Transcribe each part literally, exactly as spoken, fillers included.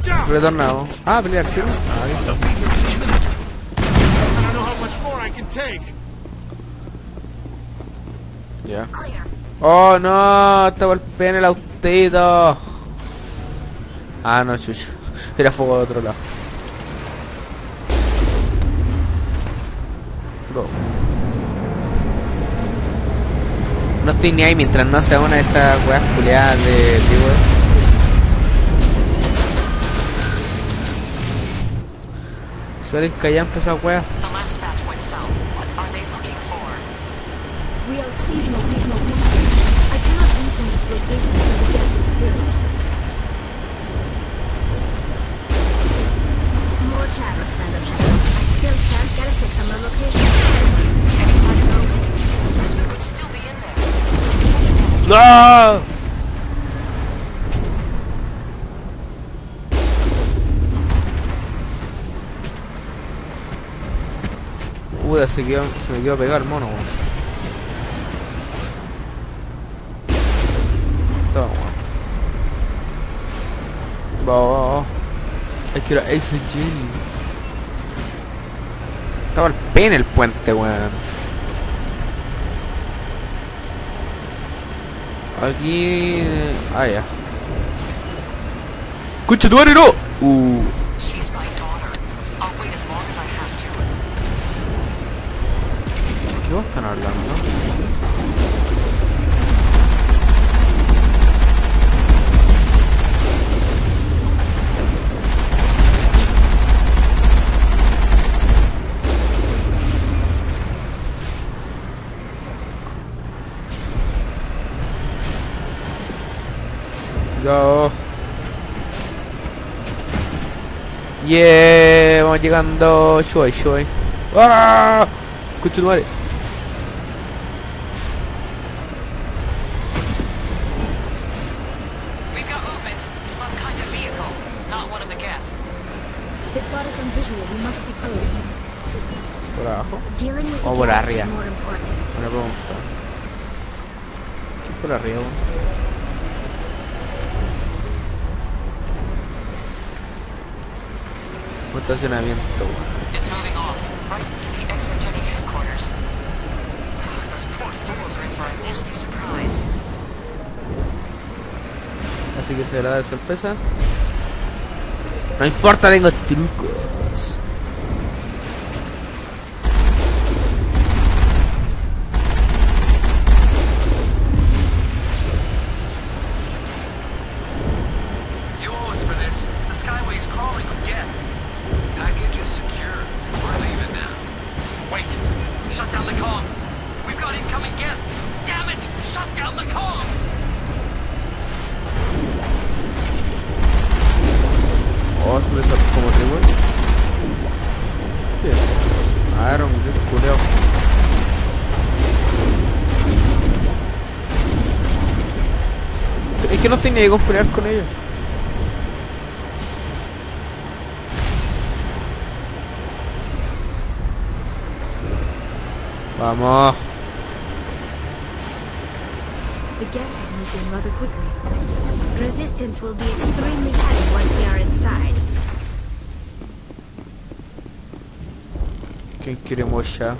Retornado. Ah, pelear, tío. Ah, I don't know how much more I can take. ya. Oh, no, estaba el P en el autito. Ah, no, chucho. Era fuego de otro lado. Go. No estoy ni ahí mientras no sea una de esas weas culiadas de vivo. Suelen callar esa wea. The last batch went south. What are they looking for? We are exceeding occasional distance. I cannot pinpoint its location from the gap interference. More chatter, Commander Shepard. I still can't get a fix on the location. Any sign of movement? This could still be in there. It's only ¡No! Puta, se, quedó, se me quedó pegado el mono, weón. Toma, weón. Va, va, va. Es que era Ace Genie. Estaba el P en el puente, weón. Aquí... Ah, ya. ¡Concha tu madre, no! Uh. She's my daughter. I'll wait as long as I have to. ¿Qué vos están hablando? Yo. Yeah, vamos llegando. Shuai, shuai. ¡Ah! Escucha tu madre. We've got movement. Some kind of vehicle. Not one of the Geth. They've got us on visual. We must be close. Por abajo. Dealing with O the por gap arriba. is more important. Una pregunta. ¿Qué es por arriba, weón? Un estacionamiento, weón. It's moving off. Right to the Exogeny headquarters. Ugh, those poor fools are in for a nasty surprise. Así que será de sorpresa. No importa, tengo trucos. You owe us for this. The Skyway's crawling with Geth. Package is secure. We're leaving now. Wait. Shut down the comm. We've got incoming Geth. Damn it! Shut down the comm! Oh, se me salió como te voy. ¿Qué? Ah, era un Geth culeado. Es que no tenía que pelear con ellos. Vamos. The gap is moving rather quickly. Resistance will be extremely heavy once we are inside. ¿Quién quiere mocha?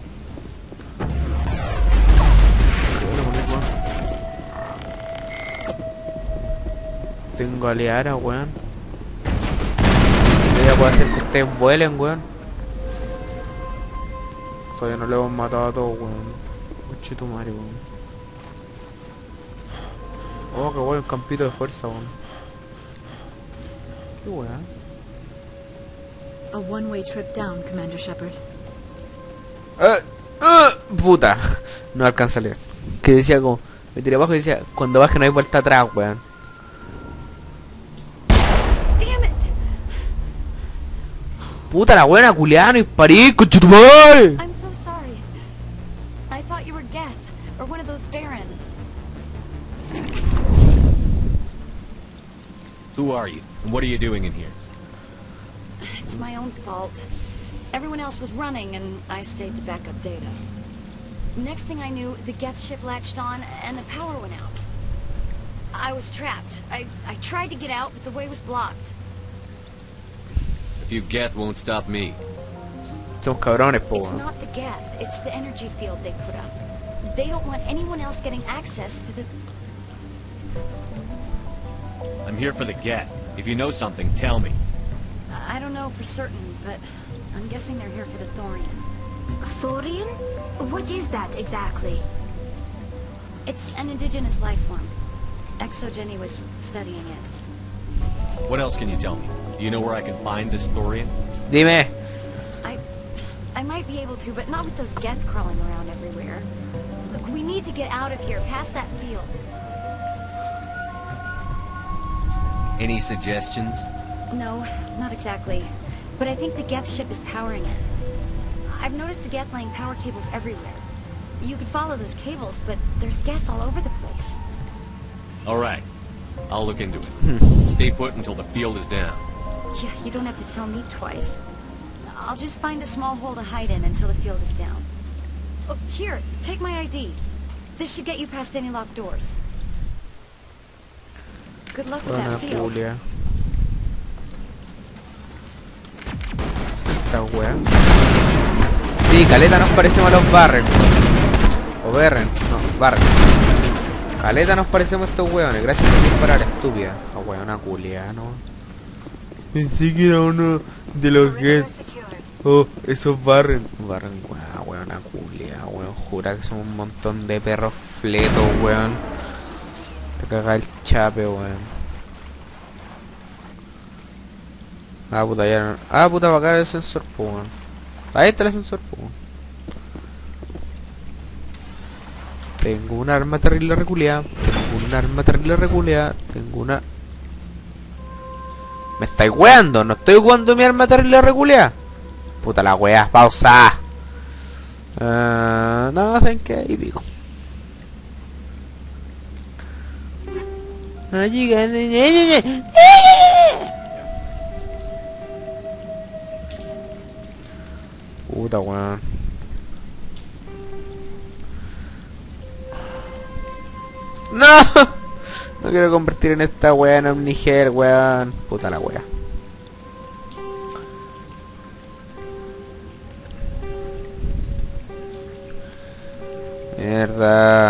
Tengo aleara, weón. ¿Qué puedo hacer que ustedes vuelen, weón? Todavía no le hemos matado a todos, weón. Conchito madre, weón. Oh, que weón, un campito de fuerza, weón. Qué weón. A one-way trip down, Commander Shepard. Eh, eh, puta. No alcanza a leer. Que decía como, me tiré abajo y decía, cuando baje no hay vuelta atrás, weón. Damn it! Puta la buena, culiano, y parí, conchito madre. I'm so sorry. I thought you were Geth, or one of those Baron. Who are you? And what are you doing in here? It's my own fault. Everyone else was running, and I stayed to back up data. Next thing I knew, the Geth ship latched on, and the power went out. I was trapped. I, I tried to get out, but the way was blocked. A few Geth won't stop me. Somos cabrones, po, It's weón. not the Geth, it's the energy field they put up. They don't want anyone else getting access to the... I'm here for the Geth. If you know something, tell me. I don't know for certain, but I'm guessing they're here for the Thorian. Thorian? What is that exactly? It's an indigenous life form. Exogeny was studying it. What else can you tell me? Do you know where I can find this Thorian? Dime. I... I might be able to, but not with those Geth crawling around everywhere. Look, we need to get out of here, past that field. Any suggestions? No, not exactly. But I think the Geth ship is powering it. I've noticed the Geth laying power cables everywhere. You could follow those cables, but there's Geth all over the place. Alright. I'll look into it. Stay put until the field is down. Yeah, you don't have to tell me twice. I'll just find a small hole to hide in until the field is down. Oh, here, take my I D. This should get you past any locked doors. Good luck with Buena that field. Julia. Esta wea. Sí, caleta nos parecemos a los Barren. O Berren, no, Barren. Caleta nos parecemos a estos weones. Gracias por disparar, estúpida. La weona culia, ¿no? Pensé que era uno de los Geth. Oh, esos Barren. Barren, weona, weona culia, weón. Jura que son un montón de perros fletos, weón. Te caga el chape, weón. Ah, puta, ya no. Ah, puta, va a caer el sensor, po, weón. Ahí está el sensor, po, weón. Tengo un arma terrible reculeada. Tengo un arma terrible reculeada. Tengo una... Me estáis weando. No estoy jugando mi arma terrible reculeada. Puta la wea. Pausa. Uh, no, ¿saben qué? Ahí pico. Allí, puta weón. ¡No! No quiero convertir en esta weá en Omniger, weón. Puta la weá. Mierda.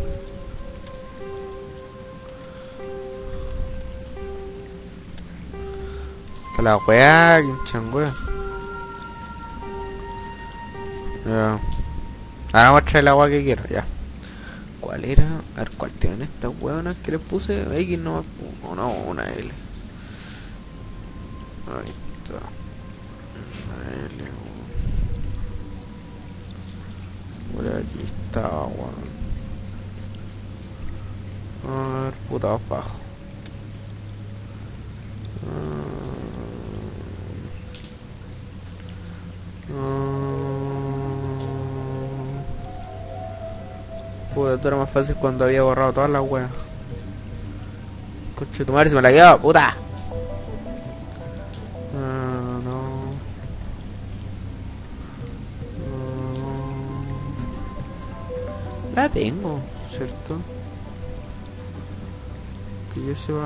Puta la weá, que changüea. Ya. Ahora vamos a traer el agua que quiero, ya. ¿Cuál era? A ver, ¿cuál tienen estas hueonas que les puse? X no, no, no, una L. Ahí está. Una L. Por aquí está, weón. A ver, puta, abajo. Puta, esto era más fácil cuando había borrado todas las weas. Conche tu madre, se me la quedó, puta. Ah, no. No. La tengo, ¿cierto? Que yo se va.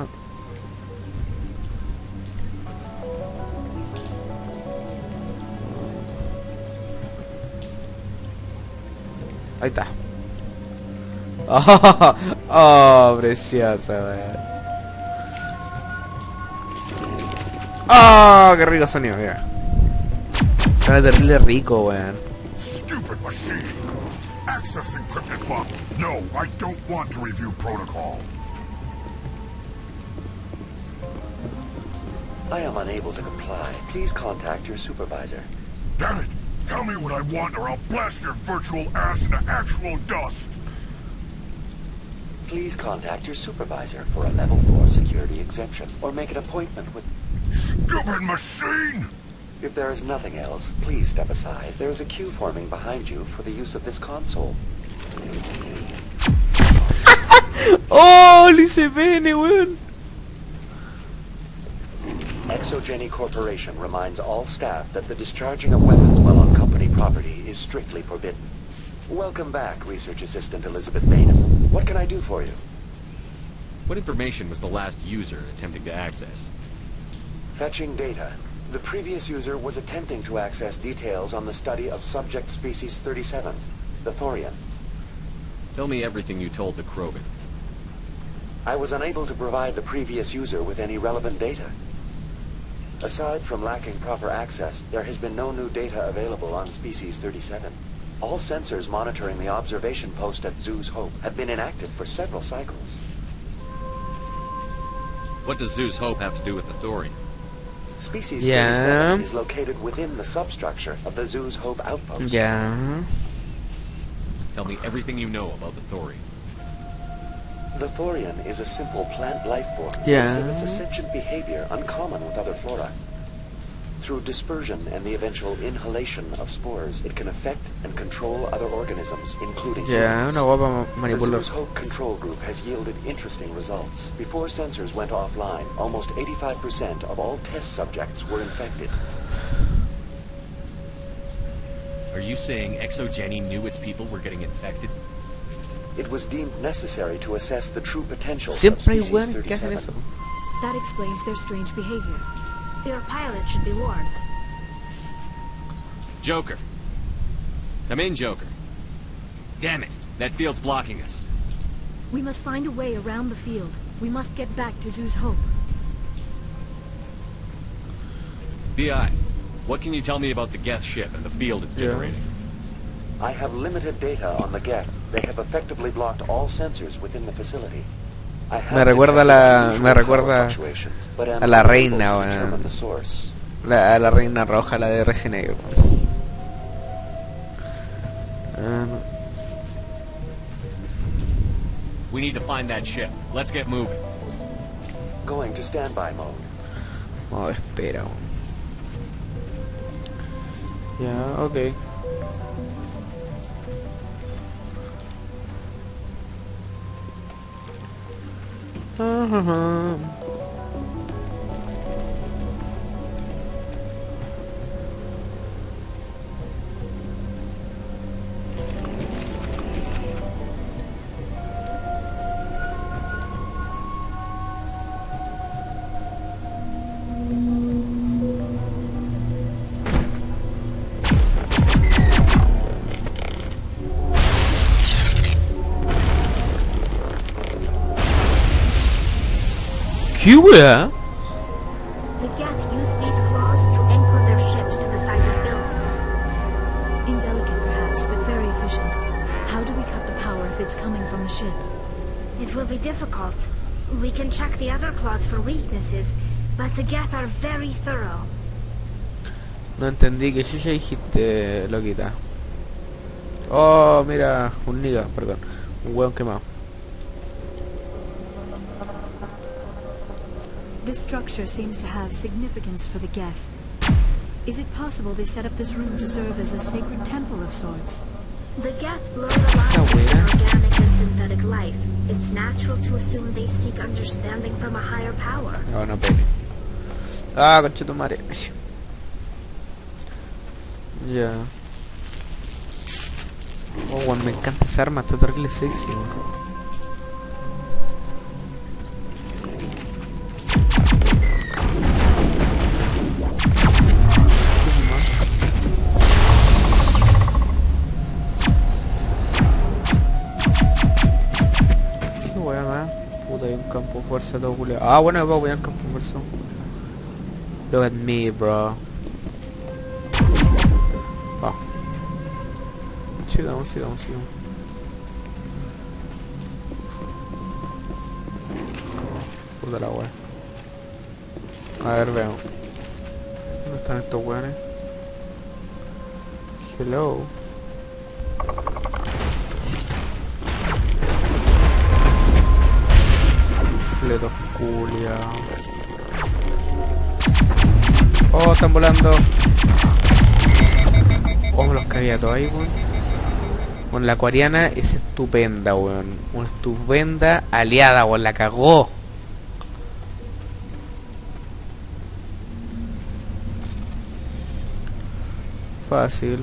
Ahí está. Oh, oh, preciosa, weón. Oh, qué rico sonido, mira. Suena terrible rico, weón. Stupid machine! Access encrypted file. No, I don't want to review protocol. I am unable to comply. Please contact your supervisor. Damn it! Tell me what I want or I'll blast your virtual ass into actual dust! Please contact your supervisor for a level four security exemption, or make an appointment with... Stupid machine! If there is nothing else, please step aside. There is a queue forming behind you for the use of this console. Oh, lo hice pene, weón. Exogeny Corporation reminds all staff that the discharging of weapons while on company property is strictly forbidden. Welcome back, Research Assistant Elizabeth Bainham. What can I do for you? What information was the last user attempting to access? Fetching data. The previous user was attempting to access details on the study of subject species thirty-seven, the Thorian. Tell me everything you told the Krogan. I was unable to provide the previous user with any relevant data. Aside from lacking proper access, there has been no new data available on species thirty-seven. All sensors monitoring the observation post at Zeus Hope have been inactive for several cycles. What does Zeus Hope have to do with the Thorian? Species Yeah. thirty-seven is located within the substructure of the Zeus Hope outpost. Ya. Tell me everything you know about the Thorian. The Thorian is a simple plant life form that Yeah. exhibits a sentient behavior uncommon with other flora. Through dispersion and the eventual inhalation of spores, it can affect and control other organisms, including Ya, humans. una guapa ma- The manipular. Zeus Hope control group has yielded interesting results. Before sensors went offline, almost eighty-five percent of all test subjects were infected. Are you saying ExoGeni knew its people were getting infected? It was deemed necessary to assess the true potential of Siempre hay species weones que hacen thirty-seven. eso. That explains their strange behavior. Your pilot should be warned. Joker. Come in, Joker. Damn it. That field's blocking us. We must find a way around the field. We must get back to Zeus Hope. B I, what can you tell me about the Geth ship and the field it's Yeah. generating? I have limited data on the Geth. They have effectively blocked all sensors within the facility. I have Me recuerda la- detected me unusual recuerda power fluctuations, but am a la unable reina, to weón. determine the source. La, a la reina roja, la de Resident Evil. Ah, no. We need to find that ship. Let's get moving. Going to standby mode. Oh, espera. Ya, ok. Ajá. ¿Qué wea? The Geth use these claws to anchor their ships to the sides of buildings. Indelicate perhaps, but very efficient. How do we cut the power if it's coming from the ship? It will be difficult. We can check the other claws for weaknesses, but the Geth are very thorough. No entendí que yo ya dijiste, loquita. Oh, mira, un niga, perdón. Un hueón quemado. This structure seems to have significance for the Geth. Is it possible they set up this room to serve as a sacred temple of sorts? The Geth blur the lines So between weird. organic and synthetic life. It's natural to assume they seek understanding from a higher power. No, no pene. Ah, concha tu madre. Ya. Oh, weón, me encanta esa arma, está terrible sexy, weón. Qué wea más. Puta, hay un campo de fuerza todo culiao. Ah, bueno, voy a un campo de fuerza. Look at me, bro. Va. Sigamos, sigamos, sigamos. Puta la wea. A ver, veamos. ¿Dónde están estos weones? Hello. Completos culia. Oh, están volando. Oh, me los cagué a todos ahí, weón. Bueno, la acuariana es estupenda, weón. Una estupenda aliada, weón. La cagó. Fácil.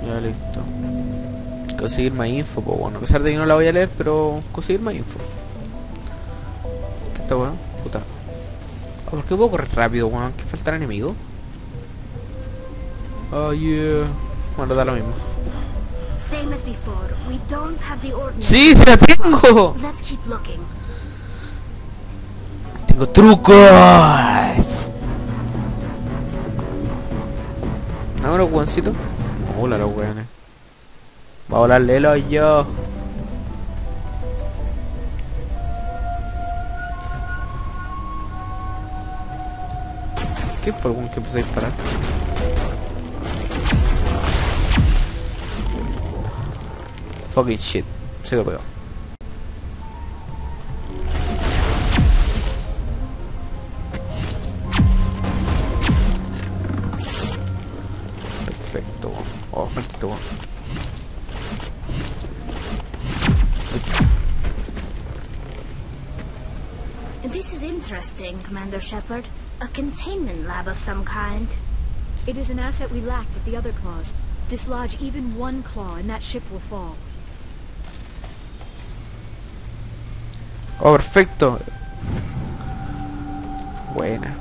Ya listo. Conseguir más info, pues bueno. A pesar de que no la voy a leer, pero conseguir más info. ¿Qué está weón? Puta. Oh, ¿por qué puedo correr rápido, weón? ¿Que faltan enemigos? Oh yeah. Bueno, da lo mismo. Same as before. We don't have the ordnance. ¡Sí, sí la tengo! Let's keep looking. Tengo trucos. Vámonos, weoncito. Hola, los weones. Va a volarle el hoyo. ¿Qué fue el weón que empezó a disparar? Fucking shit. Se lo pegó. Perfecto. Oh, maldito weón. This is interesting, Commander Shepard. A containment lab of some kind. It is an asset we lacked at the other claws. Dislodge even one claw and that ship will fall. Oh, perfecto. Buena.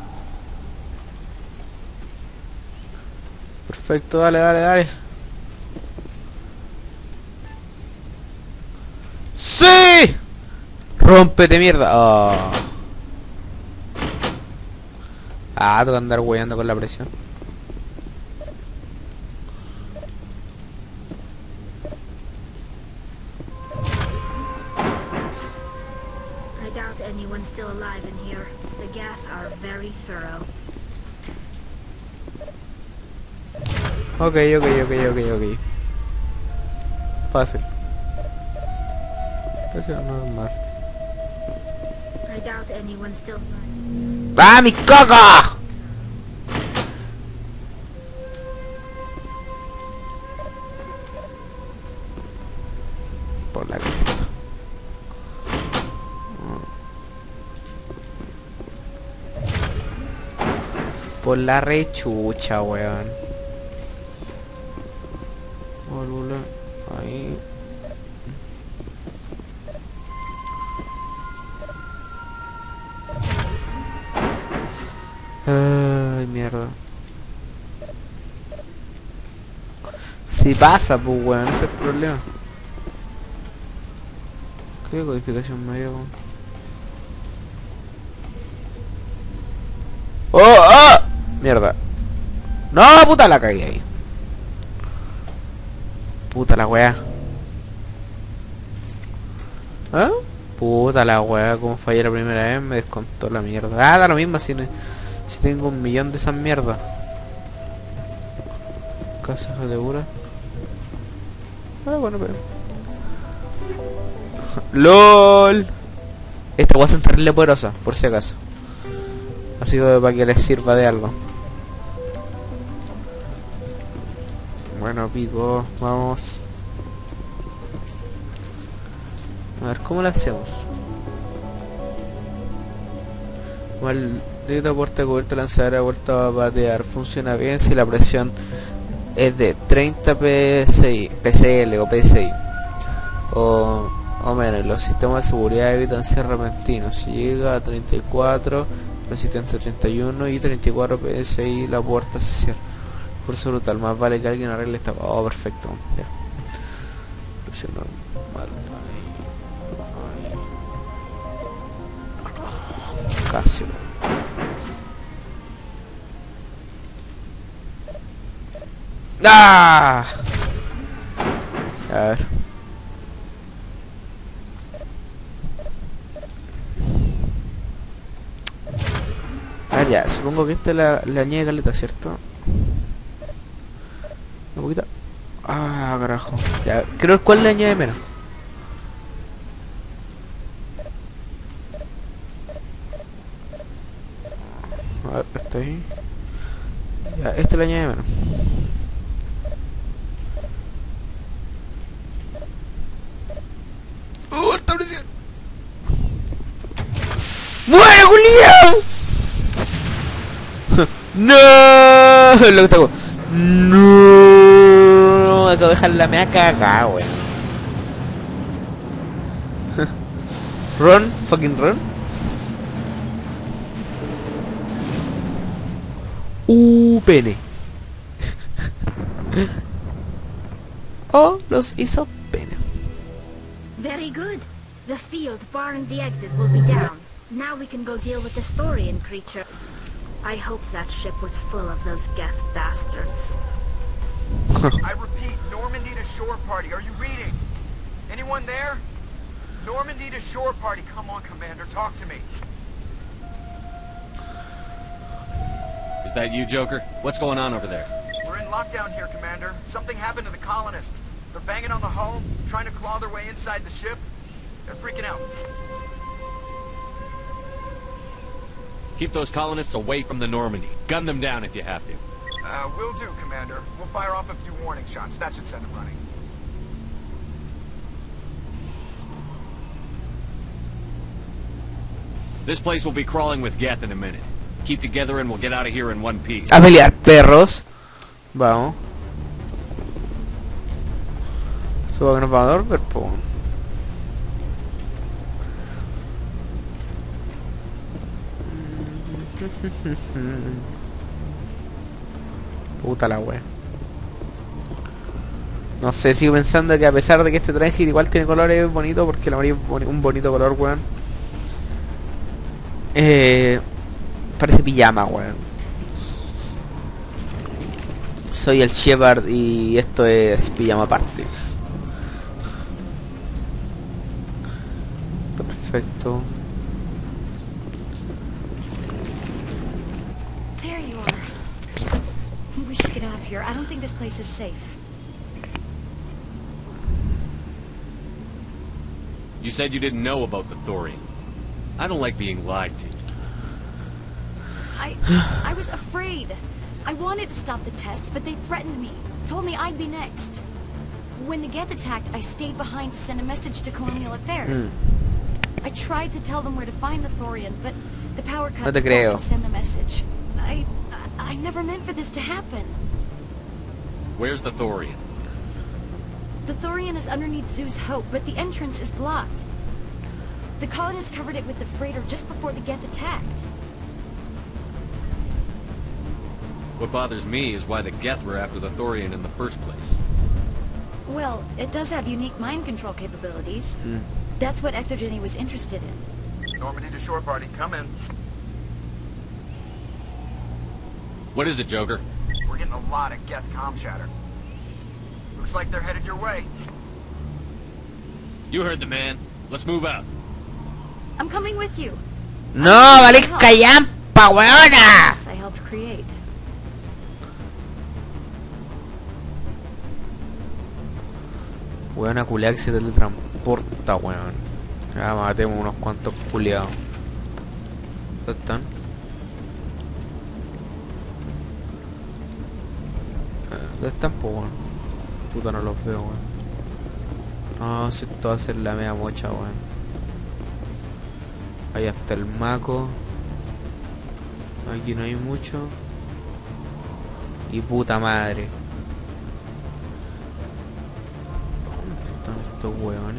Perfecto, dale, dale, dale. ¡Sí! ¡Rómpete, mierda! Oh. Ah, tengo que andar hueando con la presión. I doubt anyone's still alive in here. The gas are very thorough. Ok, ok, ok, ok, ok. Fácil. Eso es normal. I doubt anyone's still alive. ¡Ah, mi caca! Por la cresta. Por la rechucha, weón. Volule. Ahí. Ay, mierda. Si pasa, pues weón, ese es el problema. ¿Qué codificación me dio? ¡Oh! ¡Oh! Mierda. No, puta, la caí ahí. Puta la weá. ¿Ah? Puta la weá, como fallé la primera vez me descontó la mierda. Ah, da lo mismo si, ne si tengo un millón de esas mierdas. Casa segura. Ah, bueno, pero... LOL. Esta weá es terrible poderosa, por si acaso. Así que para que les sirva de algo. Bueno, pico, vamos. A ver, ¿cómo lo hacemos? Igual, de puerta cubierta, lanzadera, vuelta a batear. Funciona bien si la presión es de treinta P S I, P C L o P S I. O, o menos, los sistemas de seguridad evitan cierre repentino. Si llega a treinta y cuatro, resistente a treinta y uno y treinta y cuatro P S I, la puerta se cierra. Fuerza brutal, más vale que alguien arregle esta... Oh, perfecto. Ya. Presión normal. Ahí. Ahí. Casi. ¡Ah! A ver. A ver, ya, supongo que esta la, la añade caleta, ¿cierto? Un poquito. Ah, carajo. Ya, creo cuál le añade menos. A ver, está ahí. Ya, este le añade menos. ¡Uh, esta presión! ¡Muere, Julián! ¡No! Lo que está... ¡No! tengo que dejar la mea cagada, weón. Run, fucking run. Uh, pene. Oh, los hizo pene. Very good. The field barring the exit will be down. Now we can go deal with the Storian creature. I hope that ship was full of those Geth bastards. I repeat, Normandy to shore party. Are you reading? Anyone there? Normandy to shore party. Come on, Commander. Talk to me. Is that you, Joker? What's going on over there? We're in lockdown here, Commander. Something happened to the colonists. They're banging on the hull, trying to claw their way inside the ship. They're freaking out. Keep those colonists away from the Normandy. Gun them down if you have to. Uh, will do, Commander. We'll fire off a few warning shots. That should send them running. This place will be crawling with Geth in a minute. Keep together and we'll get out of here in one piece. A pelear, perros. Vamos. Suba que nos va a dormir, po. Puta la wea. No sé, sigo pensando que a pesar de que este traje igual tiene colores bonitos, porque el amarillo es boni- un bonito color, weón. Eh, parece pijama, weón. Soy el Shepard y esto es pijama aparte. Perfecto. There you are. We should get out of here. I don't think this place is safe. You said you didn't know about the Thorian. I don't like being lied to. I... I was afraid. I wanted to stop the tests, but they threatened me. Told me I'd be next. When the Geth attacked, I stayed behind to send a message to Colonial Affairs. Mm. I tried to tell them where to find the Thorian, but the power cut No te before I creo. could send the message. I... I never meant for this to happen. Where's the Thorian? The Thorian is underneath Zoo's Hope, but the entrance is blocked. The colonists covered it with the freighter just before the Geth attacked. What bothers me is why the Geth were after the Thorian in the first place. Well, it does have unique mind control capabilities. Mm. That's what Exogeny was interested in. Normandy to shore party. Come in. What is it, Joker? We're getting a lot of Geth comm chatter. Looks like they're headed your way. You heard the man. Let's move out. I'm coming with you. No, vale callampa, weona. I helped create. Weona culiada que se teletransporta, weón. Ya matemos unos cuantos culiados. ¿Dónde están? Eh, ¿Dónde están, po, weón? Puta, no los veo, weón. No, si esto va a ser la media mocha, weón. Ahí está el maco. Aquí no hay mucho. Y puta madre. ¿Dónde están estos hueones?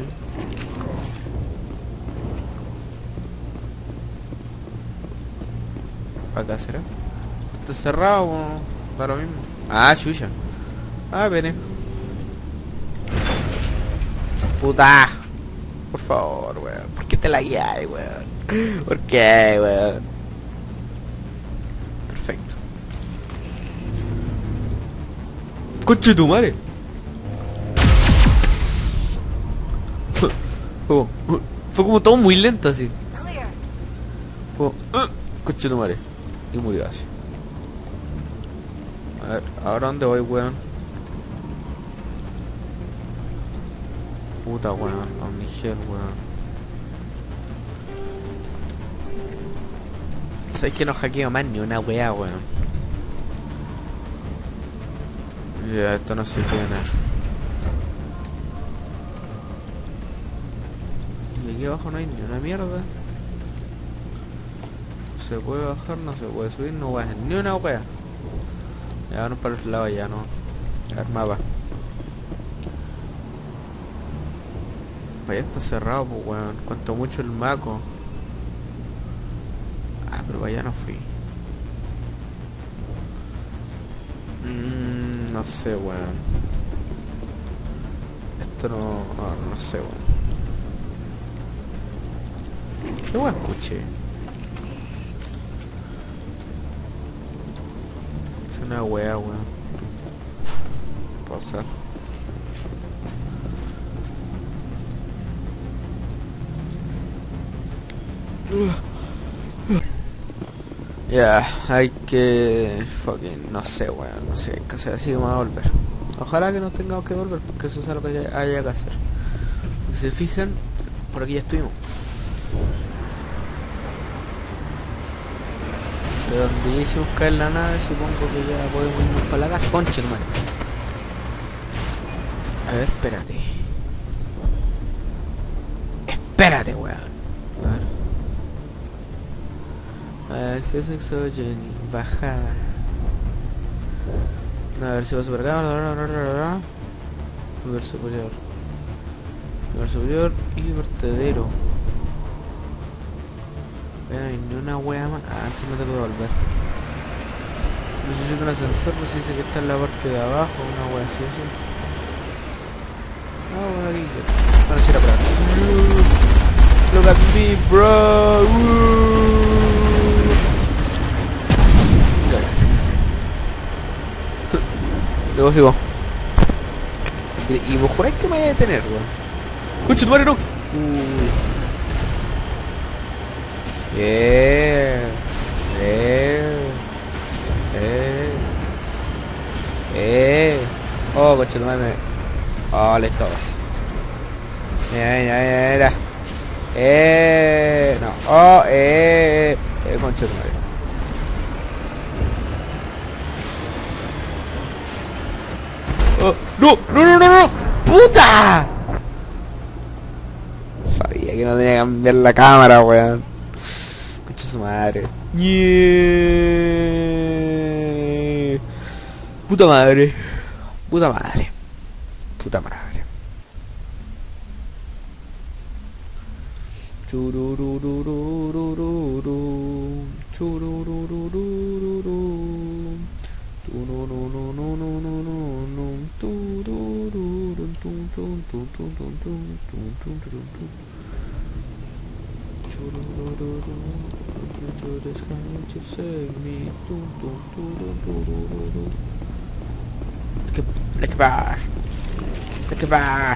Acá será. Está cerrado, o da lo mismo. Ah, chucha. Ah, vene. Puta. Por favor, weón. ¿Por qué te la guías, weón? ¿Por qué, weón? Perfecto. ¡Coche tu madre! Fue, fue como todo muy lento así. Fue, uh, coche tu madre. Y murió así. A ver, ¿ahora dónde voy, weón? Puta, weón. Omnigel, weón. ¿Sabes que no hackeo más ni una weá, weón? Ya, esto no sirve de nada. Y aquí abajo no hay ni una mierda. Se puede bajar, no se puede subir, no voy a hacer ni una weá. Ya vamos para el lado ya, no. A ver, mapa. Vaya, está cerrado, pues weón. Cuanto mucho el maco. Ah, pero vaya no fui. Mmm, no sé, weón. Esto no, no, no sé, weón. ¿Qué weón escuché? Es una wea, weón. Pausa. Ya, yeah, hay que... fucking... no sé, weón, no sé, hay que hacer así que vamos a volver. Ojalá que no tengamos que volver, porque eso es lo que haya, haya que hacer. Si se fijan, por aquí ya estuvimos. De donde ya hicimos caer la nave, supongo que ya podemos irnos para la casa. Concha, hermano. A ver, espérate. Espérate, weón. Acceso exogeny, bajada. A ver si va super acá. Nivel superior. Nivel superior y vertedero. Vean, ni una wea más. Ah, antes me tengo que volver. Necesito un ascensor, pues dice que está en la parte de abajo. Una wea así, así. Ah, bueno, aquí. Bueno, si era para acá. Look at me, bro. Luego sigo. Y vos juráis que me voy a detener, weón. ¡Concha tu madre, no! Uy. Yeah. Eh. Eh. Eh. Oh, concha tu madre. Oh, listo. Mira, mira, mira, mira. Eh. No. Oh, eh. Eh, concha tu madre. Oh, no, no, no, no, no, puta. Sabía que no tenía que cambiar la cámara, weón. Escucha su madre. Yeah. Puta madre. Puta madre. Puta madre. Chururururururu. Chururururururu. No no no no no no no no no tu tu tu tu tu tu tu tu tu like bar like bar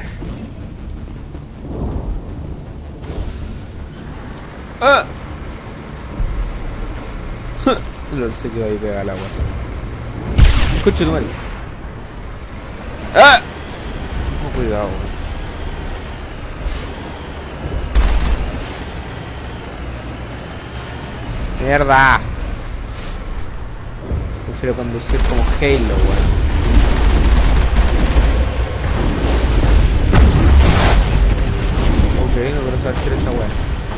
ah no sé qué va a pegar al agua. Escucha tu madre. ¡Ah! Oh, cuidado. Mierda. Prefiero conducir como Halo, weón. Ok, no quiero saber qué es esa weón.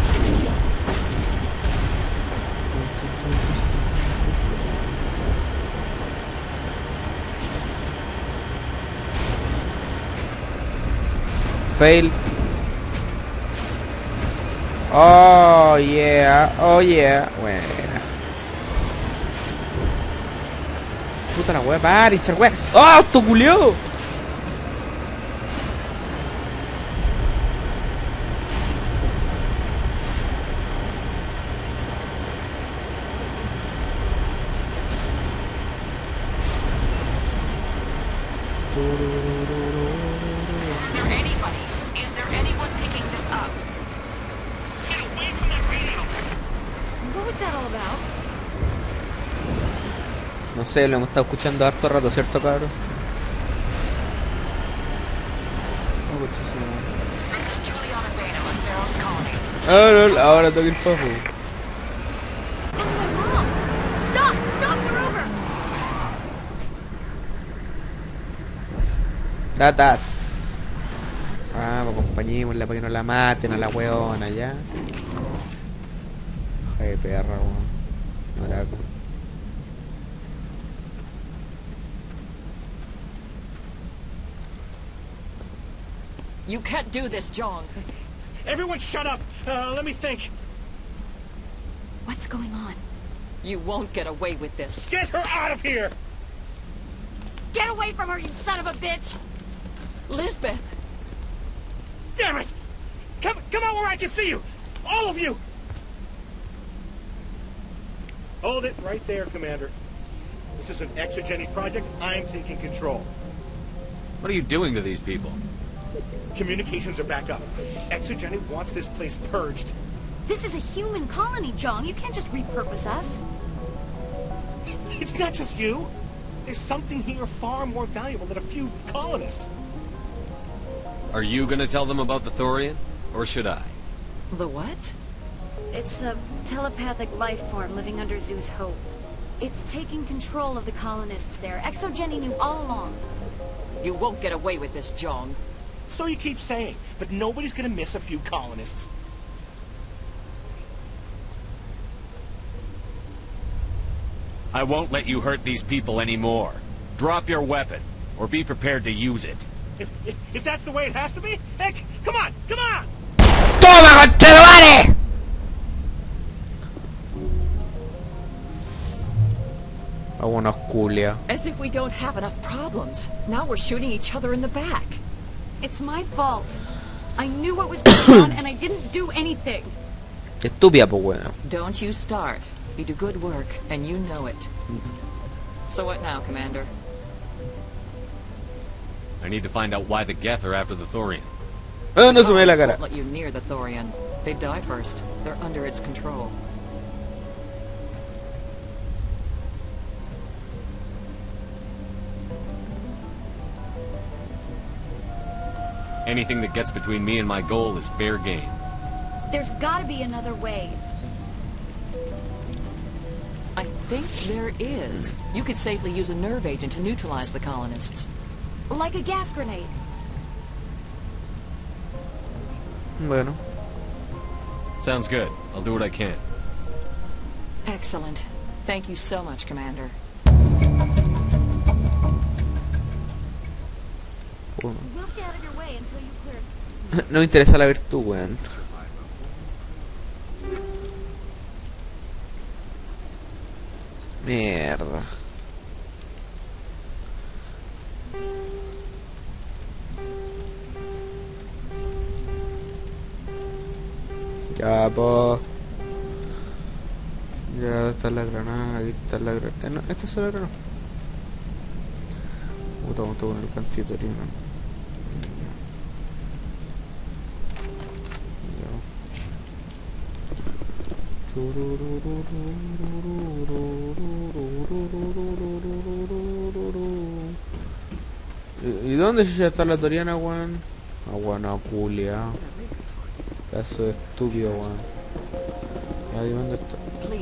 Fail. Oh yeah, oh yeah. Buena. Puta la wea, para, hinchar wea. ¡Oh, auto culiao! No sé, lo hemos estado escuchando harto rato, ¿cierto, cabrón? Oh, no, no, ahora tengo que ir para abajo. Datas. Ah, pues acompañémosla para que no la maten a la weona, ya. Hija de perra, weón. Maraco. You can't do this, Jong. Everyone shut up! Uh, let me think. What's going on? You won't get away with this. Get her out of here! Get away from her, you son of a bitch! Lisbeth! Damn it! Come, come out where I can see you! All of you! Hold it right there, Commander. This is an Exogeny project. I'm taking control. What are you doing to these people? Communications are back up. Exogeny wants this place purged. This is a human colony, Jong. You can't just repurpose us. It's not just you. There's something here far more valuable than a few colonists. Are you gonna tell them about the Thorian? Or should I? The what? It's a telepathic life form living under Zeus Hope. It's taking control of the colonists there. Exogeny knew all along. You won't get away with this, Jong. So you keep saying, but nobody's gonna miss a few colonists. I won't let you hurt these people anymore. Drop your weapon, or be prepared to use it. If, if, if that's the way it has to be, heck, come on, come on! ¡Toma, conchetumare! Ah, bueno, culia. As if we don't have enough problems. Now we're shooting each other in the back. It's my fault. I knew what was going on and I didn't do anything. Estúpida, pues, bueno. Don't you start. You do good work, and you know it. So what now, Commander? I need to find out why the Geth are after the Thorian. Ah, no se me ve la cara. Won't let you near the Thorian. They die first. They're under its control. Anything that gets between me and my goal is fair game. There's gotta be another way. I think there is. You could safely use a nerve agent to neutralize the colonists. Like a gas grenade. Bueno. Sounds good. I'll do what I can. Excellent. Thank you so much, Commander. Bueno. We'll stay out of your way until you clear. No me interesa la virtud, weón. Mierda. Ya, po. Ya está la granada, aquí está la granada. Eh, no, esta es la granada. Puta, vamos a poner el cantito de orina. ¿Y dónde ya está la Toriana, weón? Ah, weón, a culia. Pedazo de estúpido, weón. Ya, dime dónde está.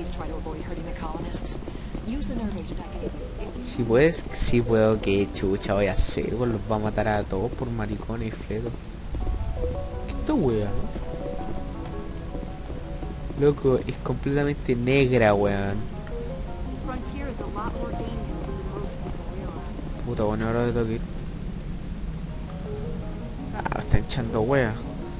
Si puedes, si puedo, que chucha voy a hacer, weón. Los va a matar a todos por maricones y fletos. ¿Qué esta weá? Loco, es completamente negra, weón. Puta, bueno, ahora tengo que ir. Ah, me está hinchando wea.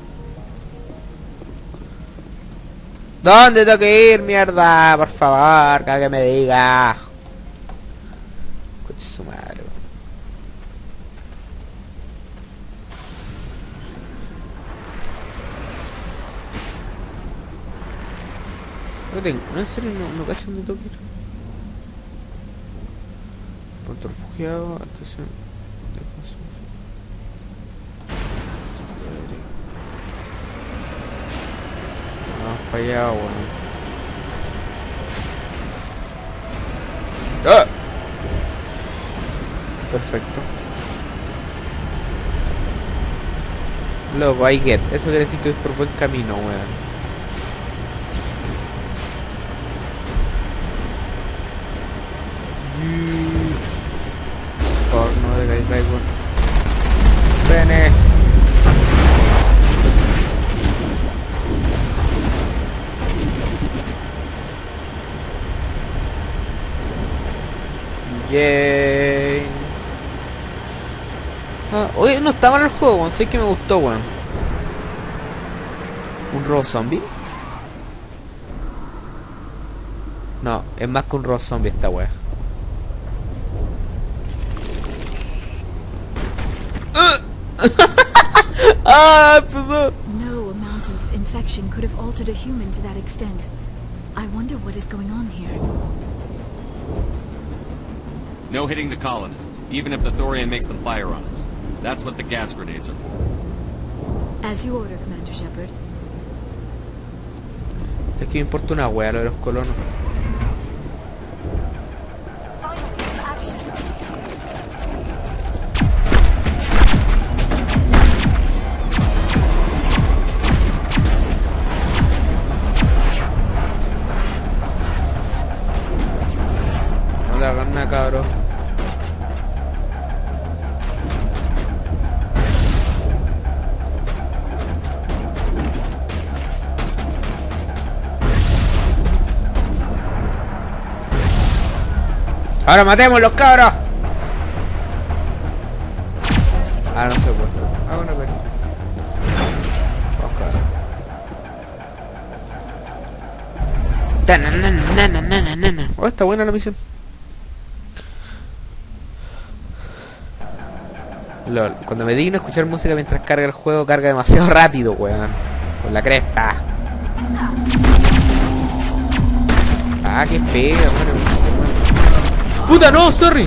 ¿Dónde tengo que ir, mierda? Por favor, cada que me diga. Coche su madre, weón. No tengo, no, en serio, no, no cacho dónde tengo que ir. Punto refugiado, estación de paso. Vamos para allá, bueno. ¡Ah! Perfecto. Loco, I get. Eso quiere decir que es por buen camino, weón. Por favor, no de caiga igual. Vene. Yay. Ah, oye, no está mal el juego, weón. Sé que me gustó, weón. ¿Un robo zombie? No, es más que un robo zombie esta weá. Ah, perdón. No amount of infection could have altered a human to that extent. I wonder what is going on here. No hitting the colonists, even if the Thorian makes them fire on us. That's what the gas grenades are for. As you order, Commander Shepard. Es que me importa una wea lo de los colonos. No le hagan nada, cabrón. Ahora matemos los cabros. Ah, no se puede. Ah, bueno, pero. Vamos, oh, está buena la misión. Lol, cuando me digno escuchar música mientras carga el juego, carga demasiado rápido, weón. Con la cresta. Ah, qué pega, weón. ¡Puta, no! ¡Sorry!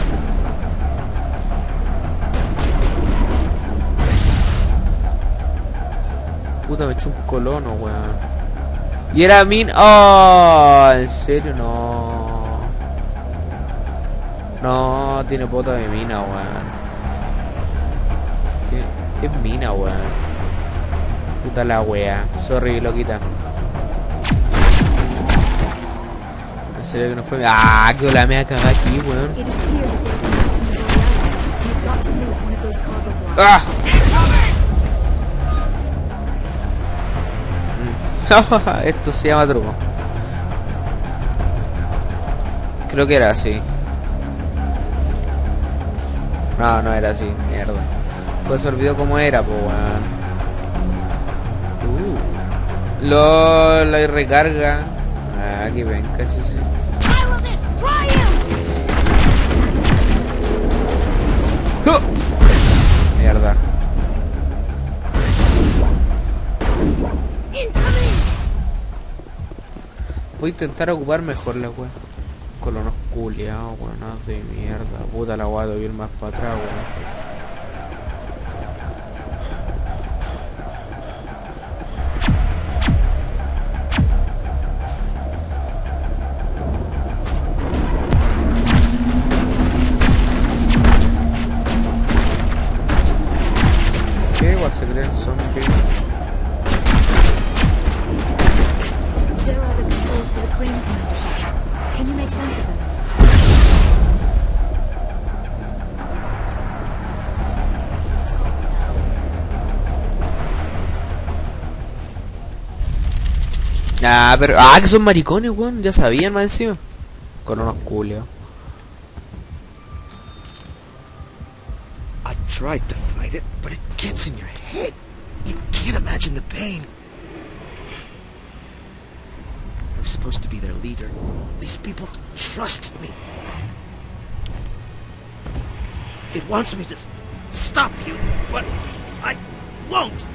Puta, me echó un colono, weón. Y era min... ¡Oh! ¿En serio? No. No, tiene pota de mina, weón. Es mina, weón. Puta la wea. Sorry, loquita. En serio que no fue... ¡Ah! Que la me ha cagado aquí, weón. ¡Ah! Esto se llama truco. Creo que era así. No, no era así, mierda. Pues se olvidó cómo era, pues weón. Uh. LOL, la recarga. Ah, que ven, casi sí. ¡Oh! Mierda. Voy a intentar ocupar mejor la weá. Colonos culiados, weón, de mierda. Puta la weá, de ir más para atrás, weón. ¿Qué weá se creen zombies? Can you make sense of them? Ah, pero... Ah, que son maricones, weón. Ya sabían más encima. Con unos culios. I tried to fight it, but it gets in your head. You can't imagine the pain. I was supposed to be their leader. These people trusted me. It wants me to stop you, but I won't.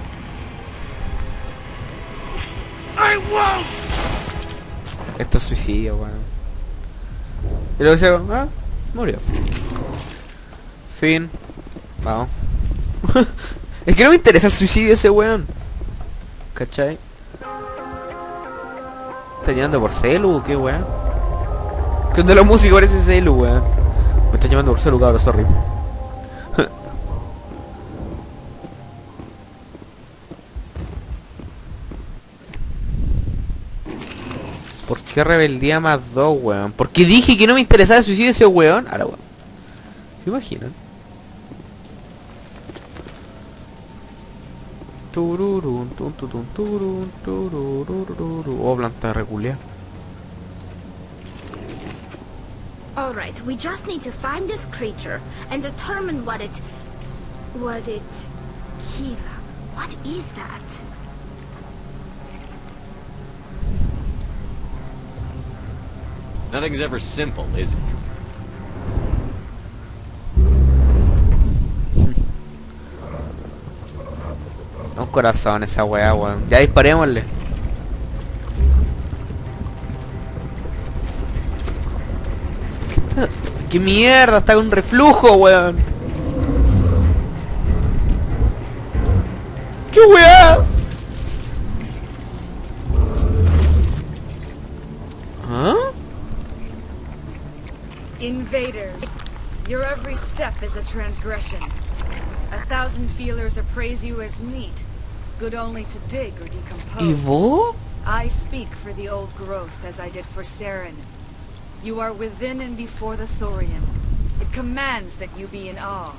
I won't. Esto es suicidio, weón. Y luego se va, ah, murió. Fin. Vamos. Es que no me interesa el suicidio ese weón. ¿Cachai? ¿Está llamando por celu o qué, weón? ¿Qué onda la música parece celu, weón? Me están llamando por celu, cabrón, sorry. ¿Por qué rebeldía más dos, weón? Porque dije que no me interesaba el suicidio ese weón. Ahora, weón. ¿Se imaginan? Tururun, tun, tun, tun, turun, tururururu. Oh, planta reculia. All right, we just need to find this creature and determine what it... Would it kill? What is that? Nothing's ever simple, is it? Un corazón esa weá, weón. Ya disparémosle. ¿Qué, está? ¿Qué mierda? Está con un reflujo, weón. ¿Qué weá? ¿Ah? Invaders, your every step is a transgression. A thousand feelers appraise you as meat, good only to dig or decompose. ¿Y vos? I speak for the old growth as I did for Saren. You are within and before the Thorium. It commands that you be in awe.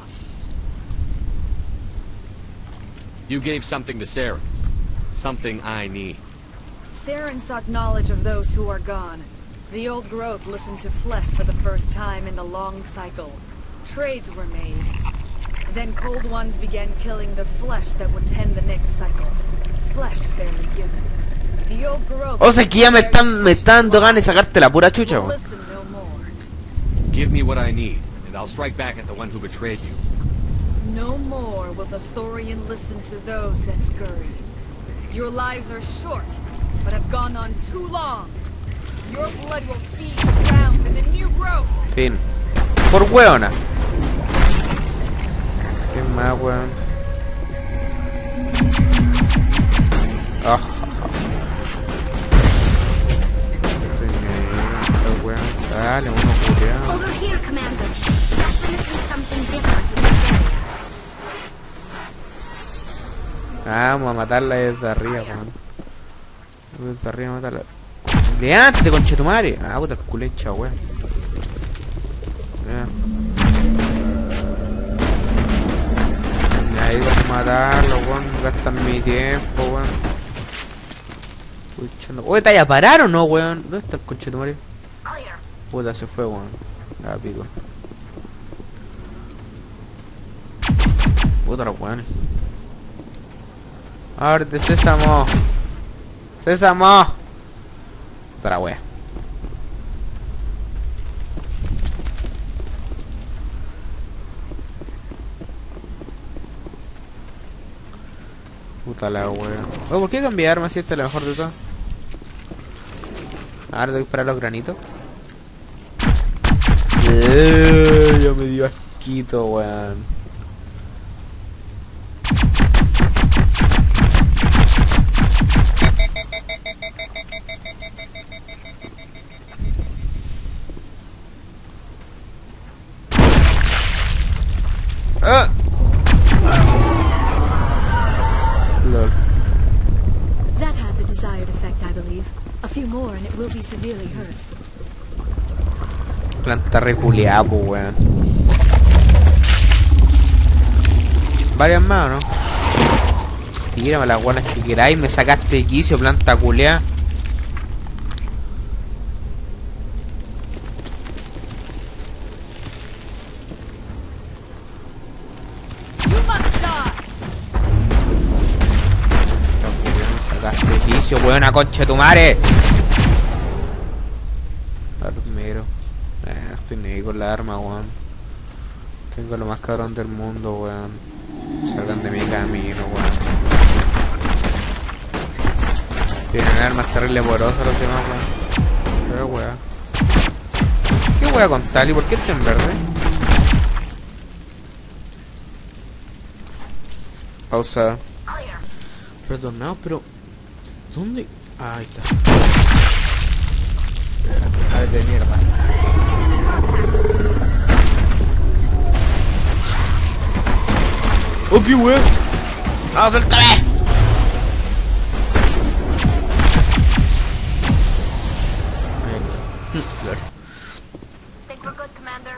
You gave something to Saren. Something I need. Saren sought knowledge of those who are gone. The old growth listened to flesh for the first time in the long cycle. Trades were made. Then cold ones began killing the flesh that would tend the next cycle. Flesh fairly given. The old growth... O sea que ya me están, me están dando ganas de sacarte la pura chucha, weón. Listen no more. Give me what I need, and I'll strike back at the one who betrayed you. No more will the Thorian listen to those that scurry. Your lives are short, but have gone on too long. Your blood will feed the ground in the new growth. Fin. Por weona. ¿Qué más, weón? Ah. Este weón sale, uno culiao. Over here, Commander. Definitely something different in this area. Ah, vamos a matarla desde arriba, weón. Desde arriba matarla. De antes, conchetumare. Ah, puta culecha, weón. Ya. Ya ahí vamos a matarlo, weón. Gastan mi tiempo, weón. Escuchando. Oye, ¿te ya parar o no, weón? ¿Dónde está el conchetumare? Puta, se fue, weón. Ya, pico. Puta, los weones. Ábrete, sésamo. Sésamo. Otra wea. Puta la wea. Oh, ¿por qué cambiar arma si esta es la mejor de todas? Ahora tengo que disparar los granitos. Eh, ya me dio asquito, weón. Ah. Lol. That had the desired effect, I believe. A few more and it will be severely hurt. Planta reculeada, pues, weón. Varias más, ¿o no? Tírame las guanas que queráis. Me sacaste de quicio, planta culeada. Buena concha de tu madre. Armero. Eh, no estoy ni con la arma, weón. Tengo lo más cabrón del mundo, weón. Salgan de mi camino, weón. Tienen armas terribles poderosas los demás, weón. Qué weá. ¿Qué weá con tal? ¿Y por qué está en verde? Pausa. Perdonado, pero... ¿dónde? Ah, ahí está. A ver, de mierda. ¡Oh, qué weón! ¡Vamos, suéltame! Think we're good, Commander.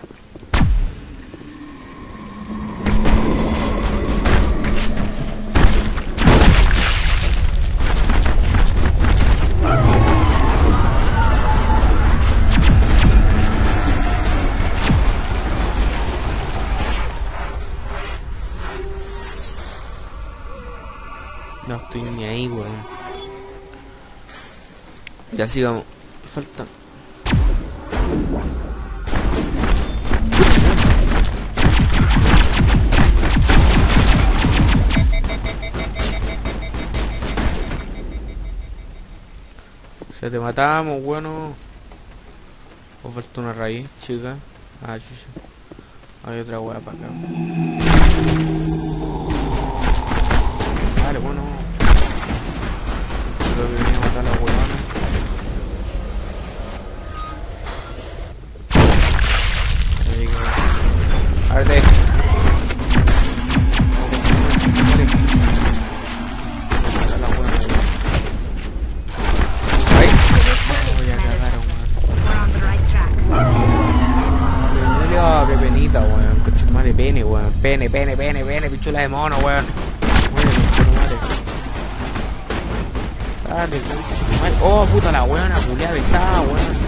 No estoy ni ahí, weón. Ya sigamos. Faltan. Se te matamos, bueno. O falta una raíz, chica. Ah, chucha. Hay otra hueá para acá. Vale, bueno. Creo que venía a matar a la huevona. Ábrete. Ahí. Voy a cagar, weón. Qué penita, weón. Coche madre, pene, weón. Pene, pene, pene, pene, pichula de mono, weón. Dale, coche madre. Oh, puta la weona, culiada besada, weón.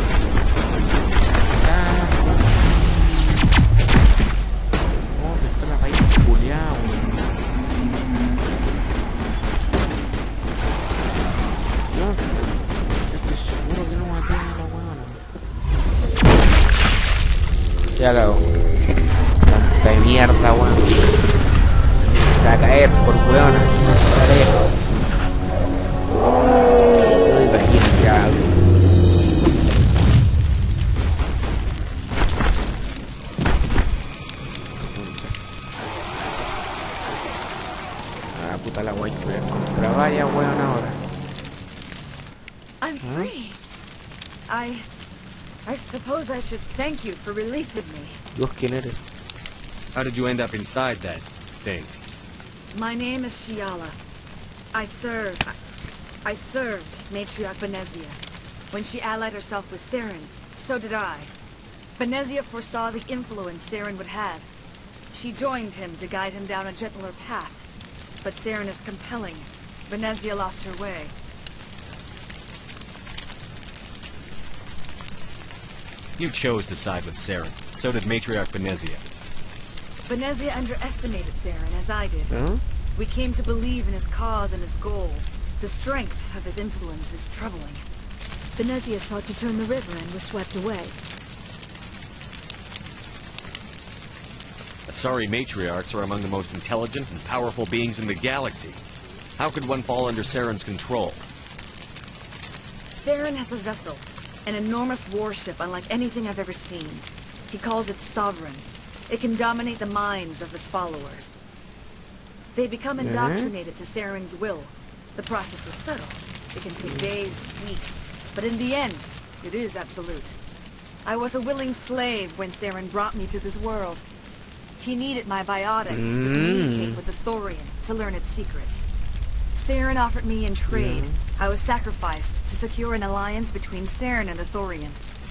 Ya cago. Tanta de mierda, weón. Se va a caer por weona. Yo imagino que hago. Ah, puta la weón. Voy a encontrar varias weón ahora. I'm free. I... I suppose I should thank you for releasing me. Dios, ¿quién eres? How did you end up inside that thing? My name is Shiala. I served... I, I served Matriarch Benezia. When she allied herself with Saren, so did I. Benezia foresaw the influence Saren would have. She joined him to guide him down a gentler path. But Saren is compelling. Benezia lost her way. You chose to side with Saren. So did Matriarch Benezia. Benezia underestimated Saren, as I did. Huh? We came to believe in his cause and his goals. The strength of his influence is troubling. Benezia sought to turn the river and was swept away. Asari matriarchs are among the most intelligent and powerful beings in the galaxy. How could one fall under Saren's control? Saren has a vessel. An enormous warship unlike anything I've ever seen. He calls it Sovereign. It can dominate the minds of his followers. They become indoctrinated to Saren's will. The process is subtle. It can take days, weeks, but in the end, it is absolute. I was a willing slave when Saren brought me to this world. He needed my biotics mm. to communicate with the Thorian, to learn its secrets. Saren offered me in trade. Yeah. I was sacrificed to secure an alliance between Saren and the Thorian.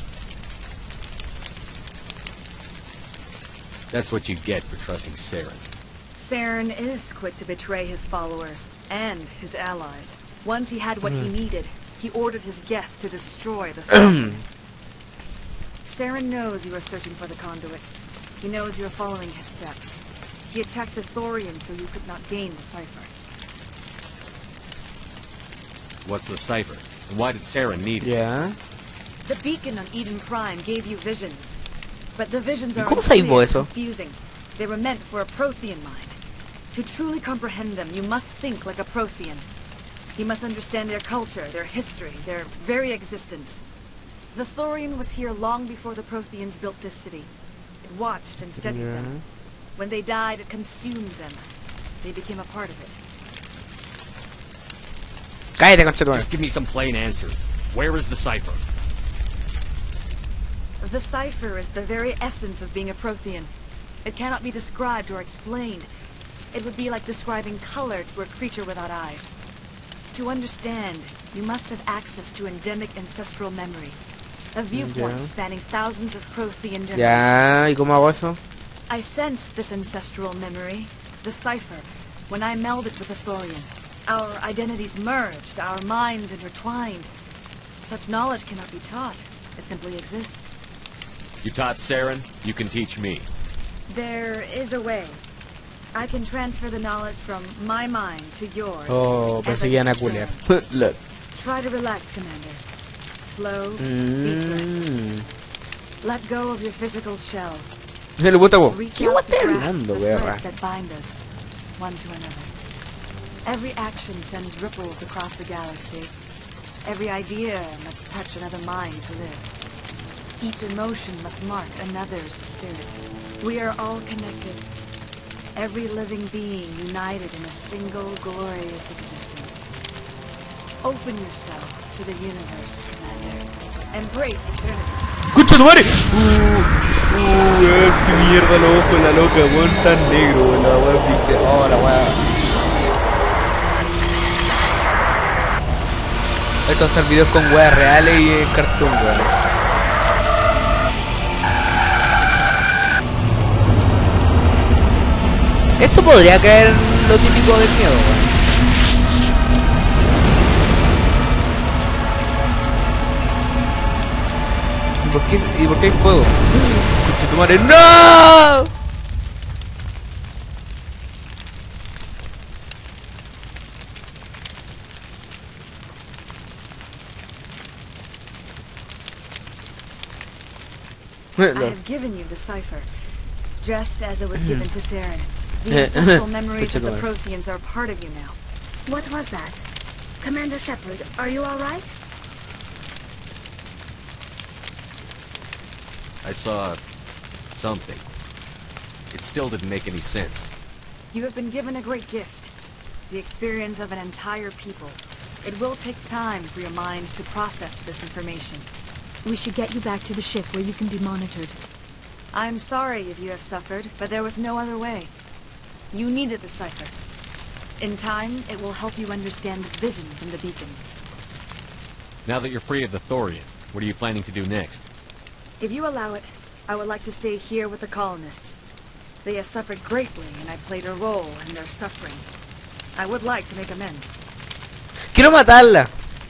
That's what you get for trusting Saren. Saren is quick to betray his followers, and his allies. Once he had what mm. he needed, he ordered his Geth to destroy the Thorian. Saren knows you are searching for the conduit. He knows you are following his steps. He attacked the Thorian so you could not gain the cipher. What's the cipher? And why did Saren need it? Yeah. The beacon on Eden Prime gave you visions. But the visions are confusing. They were meant for a Prothean mind. To truly comprehend them, you must think like a Prothean. You must understand their culture, their history, their very existence. The Thorian was here long before the Protheans built this city. It watched and studied yeah. them. When they died, it consumed them. They became a part of it. Just give me some plain answers. Where is the cipher? The cipher is the very essence of being a Prothean. It cannot be described or explained. It would be like describing color to a creature without eyes. To understand, you must have access to endemic ancestral memory. A viewpoint yeah. spanning thousands of Prothean generations. Yeah, ¿y cómo hago eso? I sensed this ancestral memory, the cipher, when I melded with the Thorian. Our identities merged, our minds intertwined. Such knowledge cannot be taught. It simply exists. You taught Saren, you can teach me. There is a way. I can transfer the knowledge from my mind to yours. Oh, pensé que iban a culear. Look. Try to relax, Commander. Slow, Mm. deep breaths. Let go of your physical shell. Me lo puta vos. Reach ¿Qué out vos to estás grasp hablando, the perra? threads that bind us, one to another. Every action sends ripples across the galaxy. Every idea must touch another mind to live. Each emotion must mark another's spirit. We are all connected. Every living being united in a single glorious existence. Open yourself to the universe, Commander. Embrace eternity. ¡Escucha tu madre! Uh, uh, weón, qué mierda los ojos, la loca, weón, tan negro, weón, la weón, dije, oh, la weón. Estos son videos con weas reales y en cartoon, weón. Esto podría caer en lo típico del miedo, weón. ¿Y por qué, y por qué hay fuego? ¡Escucha tu madre! ¡No! I have given you the cipher, just as it was given to Saren. The ancestral memories of the Protheans are part of you now. What was that? Commander Shepard, are you all right? I saw something. It still didn't make any sense. You have been given a great gift, the experience of an entire people. It will take time for your mind to process this information. We should get you back to the ship where you can be monitored. I'm sorry if you have suffered, but there was no other way. You needed the cipher. In time, it will help you understand the vision from the beacon. Now that you're free of the Thorian, what are you planning to do next? If you allow it, I would like to stay here with the colonists. They have suffered greatly, and I played a role in their suffering. I would like to make amends. ¡Quiero matarla!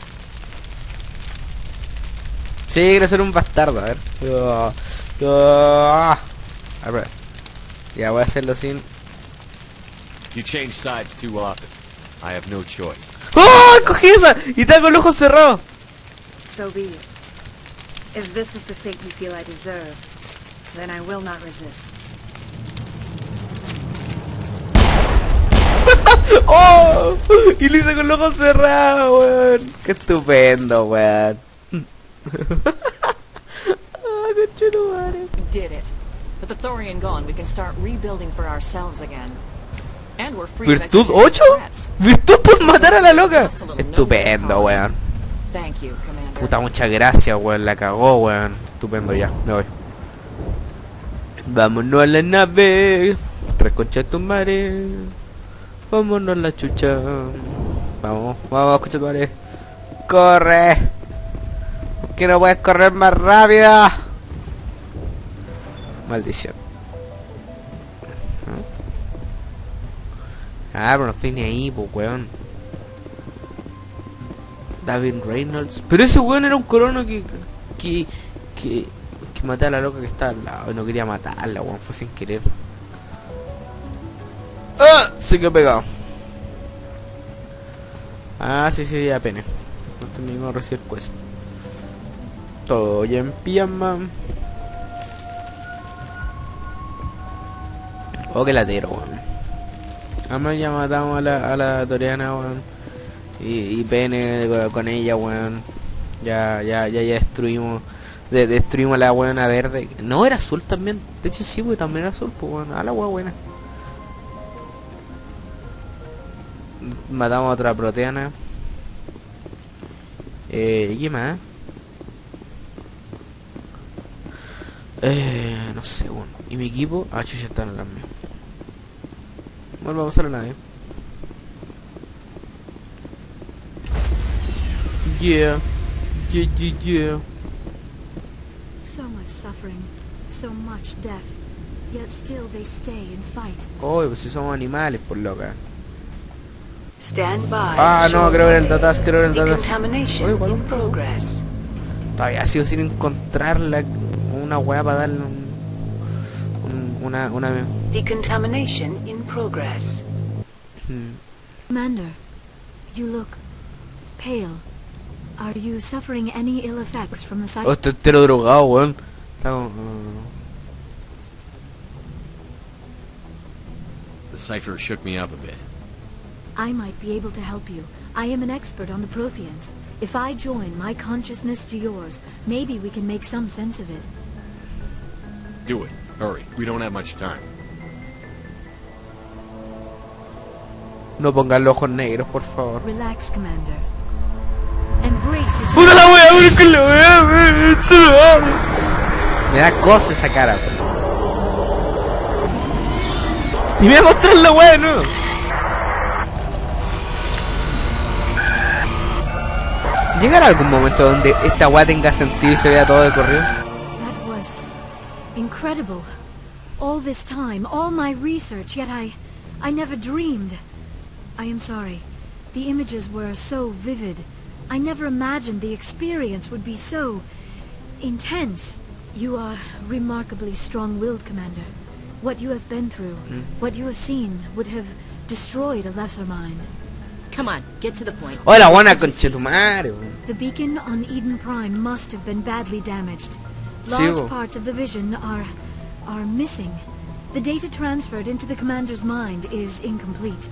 Sí, quiero ser un bastardo, a ver. Oh, oh. A ver. Ya, voy a hacerlo sin... You change sides too often. I have no choice. ¡Oh! ¡Cogí esa! Y está con los ojos cerrados. So be it. If this is the fate you feel I deserve, then I will not resist. ¡Oh! Y lo hice con los ojos cerrados, weón. ¡Qué estupendo, weón! Did it. With the Thorian gone, we can start rebuilding for ourselves again. And we're free ¿Virtud of ocho? threats. ¡Virtud por matar a la loca! Estupendo, weón. Thank you, Commander. Puta, muchas gracias, weón. La cagó, weón. Estupendo, ya. Me voy. Vámonos a la nave. Reconcha tu madre. Vámonos a la chucha. Vamos, vamos, escucha tu madre. ¡Corre! ¿Por qué no puedes correr más rápido? Maldición. Ah, pero no estoy ni ahí, pues, weón. David Reynolds. Pero ese weón era un corono que... Que... Que... Que maté a la loca que estaba al lado. Y no quería matarla, weón. Fue sin querer. ¡Ah! Se quedó pegado. Ah, sí, sí, ya pene. No terminó de recibir quest. Todo ya en pijama. Oh, que latero, weón. Además ya matamos a la, a la Toriana, weón. Y, y pene con, con ella, weón. Ya, ya, ya, ya destruimos. De, destruimos a la weona verde. No, era azul también. De hecho sí, weón, también era azul, pues, weón. A la weón buena. Matamos a otra proteana. Eh, ¿y qué más? Eh, no sé, bueno. ¿Y mi equipo? Ah, chucha, está en la mía. Bueno, vamos a la nave. Yeah. Yeah, yeah, yeah. So much suffering, so much death. Yet still they stay and fight. Oh, pues si somos animales, por loca. Stand by. Ah, no, creo que era el datas, creo que era el datas. Decontamination Oye, ¿cuál? in progress. Todavía sigo sin encontrarla. Una weá para darle un, un, una, una... Decontamination in progress. Hmm. Commander, you look pale. Are you suffering any ill effects from the Oh, cycle? estoy entero drogado, weón. Está como- uh, The cipher shook me up a bit. I might be able to help you. I am an expert on the Protheans. If I join my consciousness to yours, maybe we can make some sense of it. Do it. Hurry. We don't have much time. No pongan los ojos negros, por favor. Relax, Commander. Embrace it. ¡Puta la wea! ¡Pero que la wea! Me da cosa esa cara, weón. Y me voy a mostrar la wea, ¿no? ¿Llegará algún momento donde esta wea tenga sentido y se vea todo de corrido? That was incredible. All this time, all my research, yet I... I never dreamed. I am sorry. The images were so vivid. I never imagined the experience would be so... intense. You are remarkably strong-willed, Commander. What you have been through, Mm. what you have seen, would have destroyed a lesser mind. Come on, get to the point. Hola, buena conchetumare, weón. The beacon on Eden Prime must have been badly damaged. Sí, Large bo. parts of the vision are... are missing. The data transferred into the commander's mind is incomplete.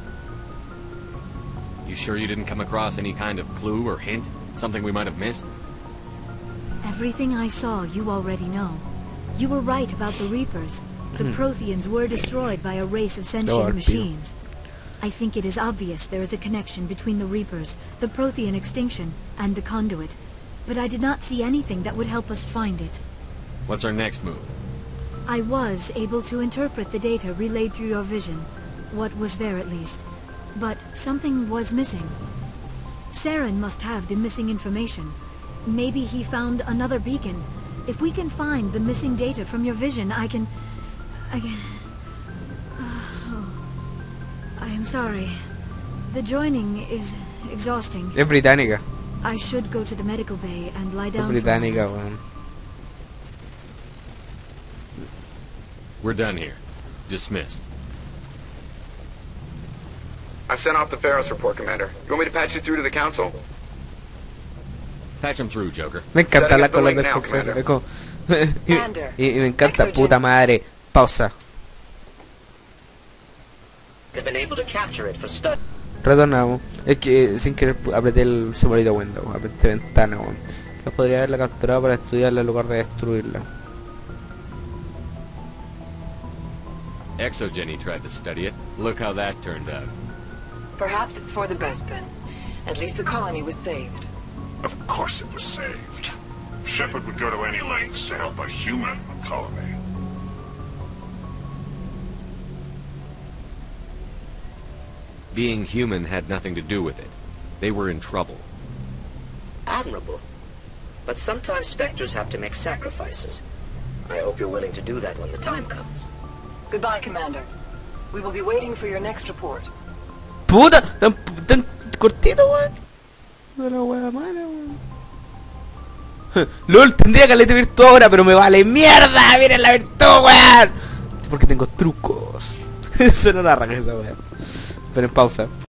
You sure you didn't come across any kind of clue or hint? Something we might have missed? Everything I saw you already know. You were right about the Reapers. The Hmm. Protheans were destroyed by a race of Oh, sentient I'll machines. I think it is obvious there is a connection between the Reapers, the Prothean extinction, and the Conduit. But I did not see anything that would help us find it. What's our next move? I was able to interpret the data relayed through your vision. What was there, at least. But something was missing. Saren must have the missing information. Maybe he found another beacon. If we can find the missing data from your vision, I can... I can... Oh. I am sorry. The joining is exhausting. Es británica. I should go to the medical bay and lie Es down for a británica, moment. weón. We're done here. Dismissed. I've sent off the Pharos report, Commander. You want me to patch you through to the Council? Patch him through, Joker. Me encanta Setting la up the cola link de now, Fox, Commander. es como- y, Commander, y- y me encanta, Exogen. puta madre. Pausa. They've been able to capture it for study. Retornamos. Es que eh, sin querer pu- apreté el simbolito window, apreté ventana, weón. Que podría haberla capturado para estudiarla en lugar de destruirla. Exogeny tried to study it. Look how that turned out. Perhaps it's for the best then. At least the colony was saved. Of course it was saved. Shepard would go to any lengths to help a human colony. Being human had nothing to do with it. They were in trouble. Admirable. But sometimes Spectres have to make sacrifices. I hope you're willing to do that when the time comes. Goodbye, Commander. We will be waiting for your next report. Puta, tan, tan cortito, weón. De la wea mala, weón. LOL, tendría caleta de virtud ahora, pero me vale mierda. Miren la virtud, weón. Porque tengo trucos. Eso no la arranca esa weá. Pero en pausa.